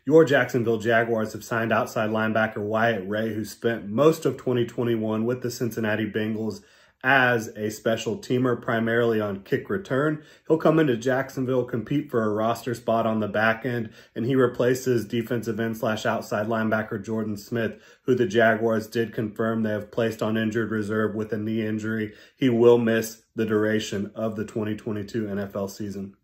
Your Jacksonville Jaguars have signed outside linebacker Wyatt, who spent most of 2021 with the Cincinnati Bengals as a special teamer, primarily on kick return. He'll come into Jacksonville, compete for a roster spot on the back end, and he replaces defensive end / outside linebacker Jordan Smith, who the Jaguars did confirm they have placed on injured reserve with a knee injury. He will miss the duration of the 2022 NFL season.